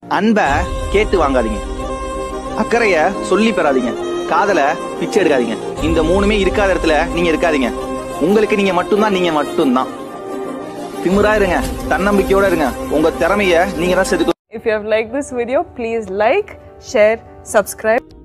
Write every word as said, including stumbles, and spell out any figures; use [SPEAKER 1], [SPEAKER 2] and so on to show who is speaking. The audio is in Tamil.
[SPEAKER 1] அன்பை கேட்டு வாங்காதீங்க, அக்கறைய சொல்லி பெறாதீங்க, காதல பிச்சை எடுக்காதீங்க. இந்த மூணுமே இருக்காத இடத்துல நீங்க இருக்காதீங்க. உங்களுக்கு நீங்க மட்டும்தான், நீங்க மட்டும்தான். திமிரா இருங்க, தன்னம்பிக்கையோட இருங்க. உங்க திறமைய நீங்க தான் செதுக்க.
[SPEAKER 2] If you have liked this video, please like, share, subscribe.